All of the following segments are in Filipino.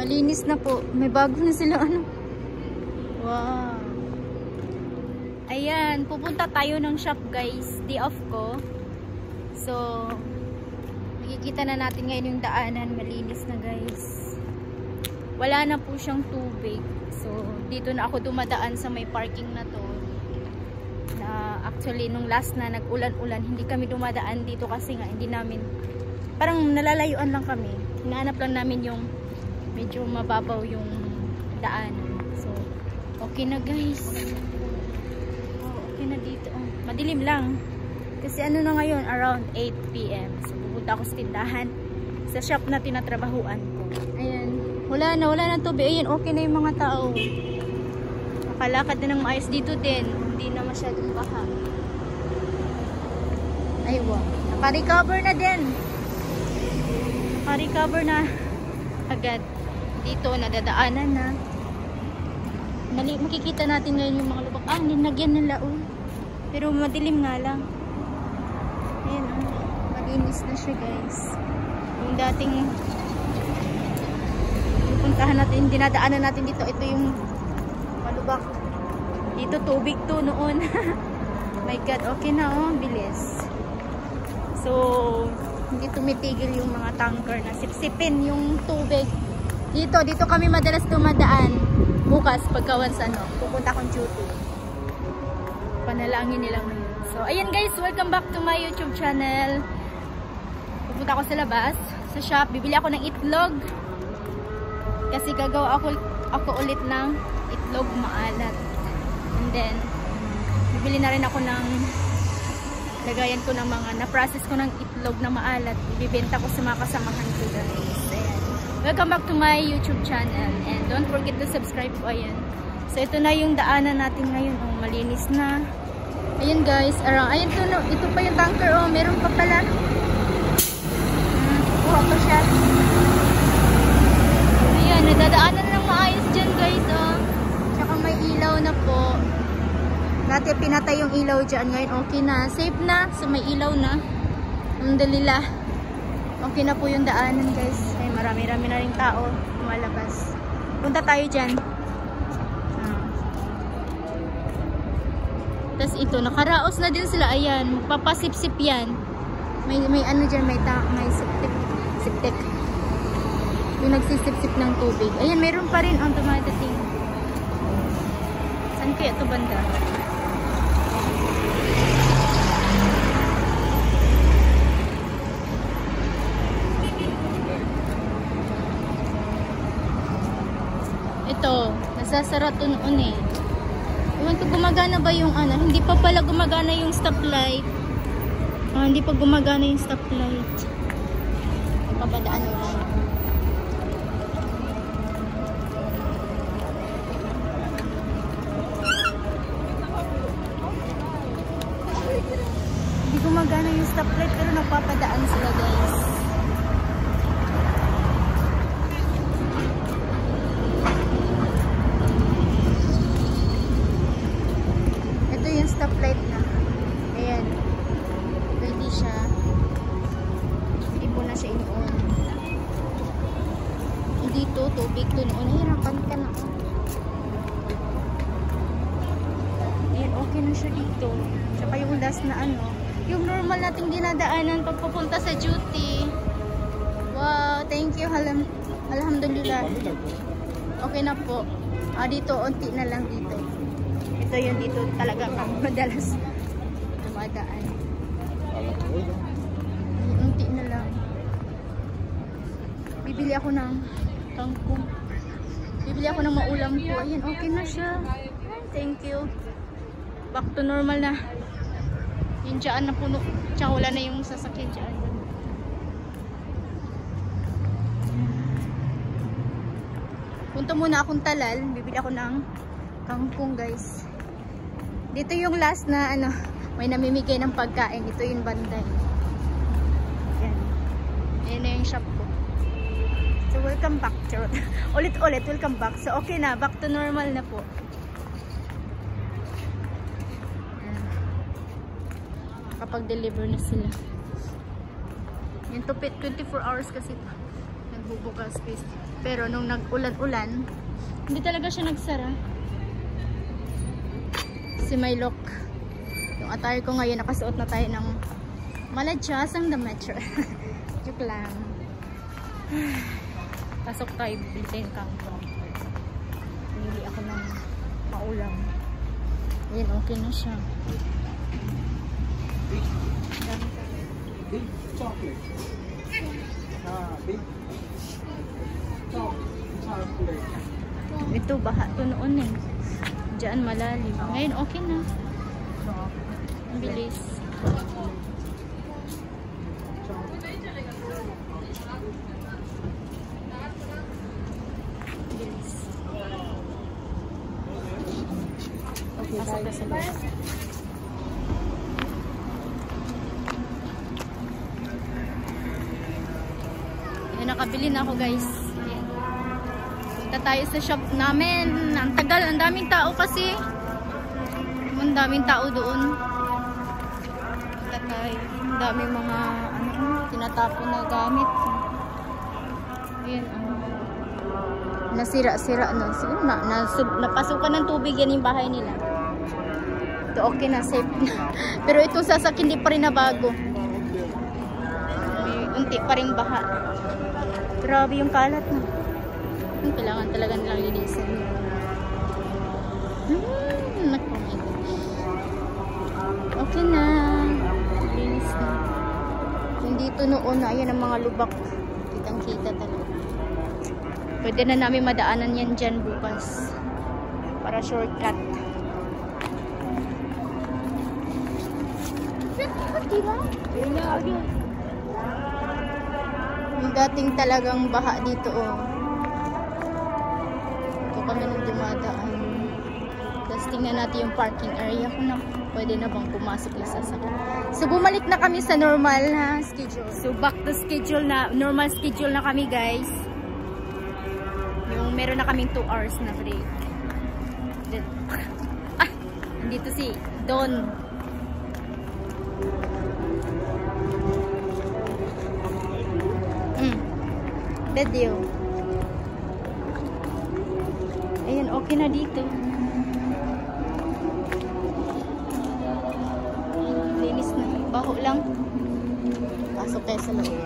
Malinis na po. May bago na sila ano. Wow. Ayan, pupunta tayo ng shop guys. Day off ko. So, makikita na natin ngayon yung daanan. Malinis na guys. Wala na po siyang tubig. So, dito na ako dumadaan sa may parking na to. Na actually, nung last na nag-ulan-ulan, hindi kami dumadaan dito kasi nga hindi namin, parang nalalayuan lang kami. Hinahanap lang namin yung medyo mababaw yung daan. So, okay na guys. Oh, okay na dito. Oh, madilim lang. Kasi ano na ngayon, around 8 PM. So, pupunta ako sa tindahan. Sa shop na tinatrabahuan ko. Ayan. Wala na tubig. Ayan, okay na yung mga tao. Makalakad na ng maayos dito din. Hindi na masyadong baha. Ay, wow. Naka-recover na din. Naka-recover na agad. Dito, nadadaanan na. Makikita natin ngayon yung mga lubak. Ah, ninagyan nila oh. Pero madilim nga lang. Ayan oh. Malinis na siya guys. Yung dating puntahan natin, dinadaanan natin dito. Ito yung malubak. Dito tubig to noon. My God, okay na oh. Bilis. So, hindi tumitigil yung mga tanker na sipsipin yung tubig. Dito kami madalas dumadaan. Bukas, pagka-once pupunta akong duty. Panalangin nilang yun. So, ayan guys, welcome back to my YouTube channel. Pupunta ako sa labas, sa shop. Bibili ako ng itlog. Kasi gagawa ako ulit ng itlog maalat. And then, bibili na rin ako ng lagayan ko ng mga na-process ko ng itlog na maalat. Ibibenta ko sa mga kasamahan ko guys. Ayan. Welcome back to my YouTube channel. And don't forget to subscribe po. Ayan. So, ito na yung daanan natin ngayon. Oh, malinis na. Ayan guys. Ayan to, no, ito pa yung tanker. Oh, meron pa pala. Kuha pa siya. Ayan, nadadaanan ng maayos dyan guys. Oh. Tsaka may ilaw na po. Dati pinatay yung ilaw dyan. Ngayon okay na. Safe na. So may ilaw na. Alhamdulillah. Okay na po yung daanan guys. Ay, marami-rami na rin tao. Lumalabas. Punta tayo dyan. Tapos ito, nakaraos na din sila. Ayan. Papasip-sip yan. May ano dyan. May siptik. Yung nagsisip-sip ng tubig. Ayan, meron pa rin ang dumadating. Saan kaya ito banda? Ito, nasasara to noon eh. Iwan ko gumagana ba yung ano? Hindi pa pala gumagana yung stoplight. Hindi pa gumagana yung stoplight. Papadaan mo lang. Hindi gumagana yung stoplight pero nagpapadaan sila guys. Stoplight na. Ayan. Pwede siya. Hindi po na siya in-on. Dito, tubig doon. Nahirapan ka na. Ayan, okay na siya dito. Tsaka yung last na yung normal nating dinadaanan pag pupunta sa duty. Wow, thank you. Alhamdulillah. Okay na po. Dito, unti na lang dito. Ito yun dito talaga kang madalas dumadaan. Unti na lang. Bibili ako ng kangkong. Bibili ako ng maulam ko. Ayan, okay na siya. Thank you. Back to normal na. Yung dyan na puno. Tsaka wala na yung sasakyan dyan. Punta muna akong Talal. Bibili ako ng kangkong guys. Dito yung last na may namimigay ng pagkain. Ito yung banday. Ayan. Ayan na yung shop ko. So welcome back. Ulit-ulit welcome back. So okay na. Back to normal na po. Kapag deliver na sila. Yung 24 hours kasi magbubukas guys. Pero nung nag-ulan-ulan, hindi talaga siya nagsara. Si may lock. Yung attire ko ngayon, nakasuot na tayo ng maladyasang damit. Joke lang. Pasok tayo, bibili tayo ng kangkong. Pinili ako ng maulam. Ayan, okay na siya. Big chocolate. Big chocolate. Ito, baha to noon eh. Diyan malalim. Ngayon, okay na. Ang bilis. Bilis. Okay, pasok na sa loob. Ayan, nakabili na ako guys. Ayan. Punta tayo sa shop namin. Ang tagal, ang daming tao kasi. Ang daming tao doon. Punta tayo. Ang daming mga tinatapon na gamit. Ayan. Nasira-sira na. Siguro napasukan ng tubig yan yung bahay nila. Ito okay na, safe na. Pero itong sasakyan hindi pa rin na bago. May unti pa rin baha. Grabe yung kalat na. Kailangan talaga nilang linisin. Naku, my gosh. Okay na. Linis na. Kung dito noon, ayan ang mga lubak. Kitang-kita talaga. Pwede na namin madaanan yan dyan bukas. Para shortcut. Diba? Yung dating talagang baha dito, oh. Ito kami nang dumadaan. Tapos tingnan natin yung parking area kung pwede na bang pumasok yung sasakyan. So bumalik na kami sa normal na schedule. So back to schedule na, normal schedule na kami guys. Yung meron na kaming 2 hours na break. Then, nandito si Don. Video. Ayan, okay na dito. Linis na. Baho lang. Pasok tayo sa loob.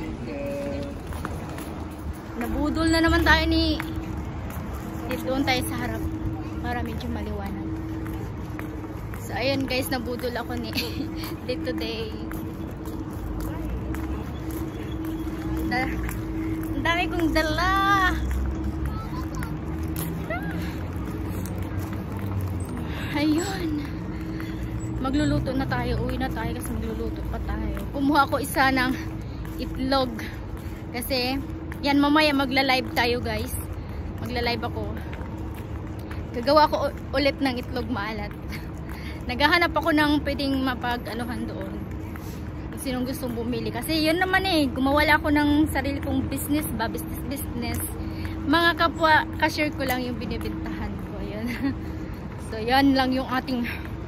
Nabudol na naman tayo ni... Doon tayo sa harap. Para medyo maliwanag. So, ayan guys, nabudol ako ni... Day to day. Ang dami kong dala. Ayun. Magluluto na tayo. Uwi na tayo kasi magluluto pa tayo. Kumuha ko isa ng itlog. Kasi, yan mamaya magla-live tayo guys. Magla-live ako. Gagawa ko ulit ng itlog maalat. Naghahanap ako ng pwedeng mapag-anuhan doon. Sinong gustong bumili. Kasi yun naman eh, gumawala ako ng sarili kong business ba, business. Mga kapwa, cashier ko lang yung binibintahan ko. Yun. So, yun lang yung ating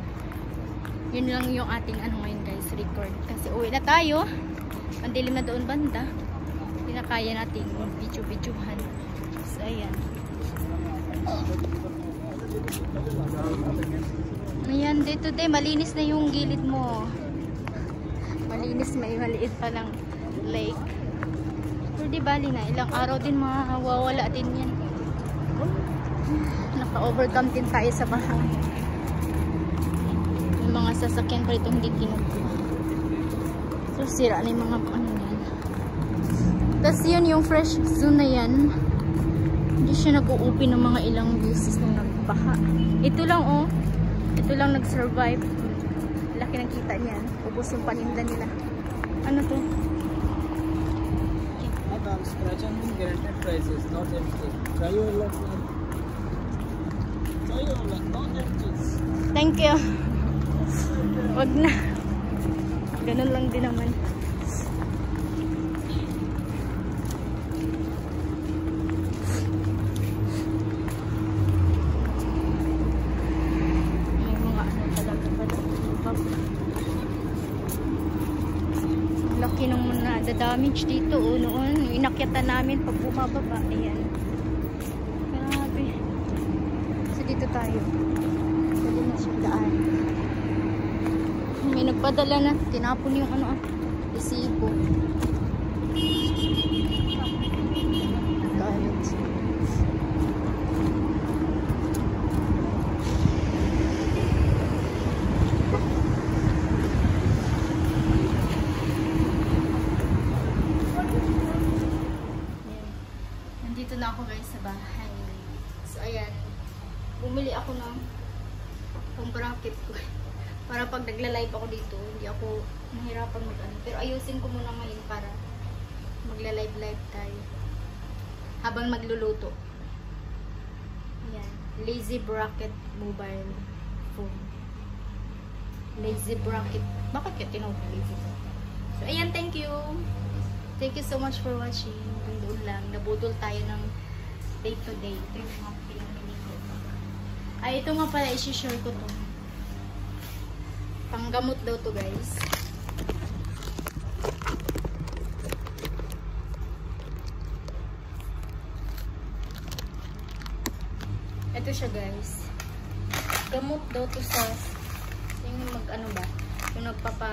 ano ngayon guys, record. Kasi uwi na tayo. Pandilim na doon banda. Hindi na kaya natin video-videohan. So, ayan. Ayan, day to day, malinis na yung gilid mo. Malinis, may maliit pa lang lake. Pero di bali na, ilang araw din mawawala din yan. Naka-overcome din tayo sa bahay. Yung mga sasakyan pa ito hindi kinukuha. So sira na yung mga ano yan. Tapos yun yung fresh zone na yan. Hindi siya nag-u-open ng mga ilang beses nung nagbaha. Ito lang oh. Ito lang nag-survive. Laki ng kita niyan. Ubus yung paninda nila. Ano to? Madam, scratch and win guaranteed prices, not empty. Try your luck. Try your luck, not empty. Thank you. Wag na. Ganun lang din naman. May mga ano talaga pa. Laki nung na-damage dito noon. inakyatan namin pag bumababa. Ayan. Grabe. So, dito tayo. Pwede na siyang daan. May nagpadala na. Tinapon yung ano, resibo. Galit. Nandito na ako guys sa bahay. So ayan, bumili ako ng pang-bracket ko. Para pag nagla-live ako dito, hindi ako mahirapan mag-ano. Pero ayusin ko muna ngayon para magla-live tayo. Habang magluluto. Ayan, Lazy Bracket mobile phone. Lazy Bracket. Bakit kaya tinawag na Lazy Bracket? So ayan, thank you. Thank you so much for watching. Doon lang, nabudol tayo ng day to day. Ito yung mga pinamili ko. Ay, ito nga pala, isi-share ko to. Panggamot daw to guys. Ito siya guys. Gamot daw to sa yung mag-ano ba? Yung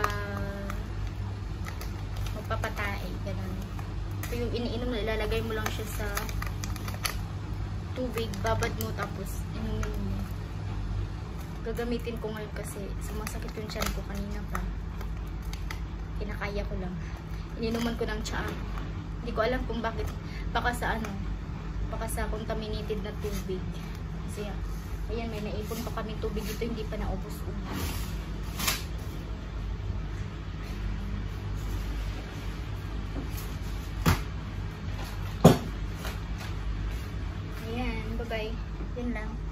magpapatae. Ganun. So, yung iniinom na ilalagay mo lang siya sa tubig, babad mo tapos inumin mo. Gagamitin ko ngayon kasi sumasakit yung tiyan ko kanina pa. Kinakaya ko lang. Ininuman ko ng tsaa. Hindi ko alam kung bakit. Baka sa contaminated na tubig. Kasi ayan, may naipon pa kami tubig dito, hindi pa naubos-ubos. Ayan, bye-bye. Yan lang.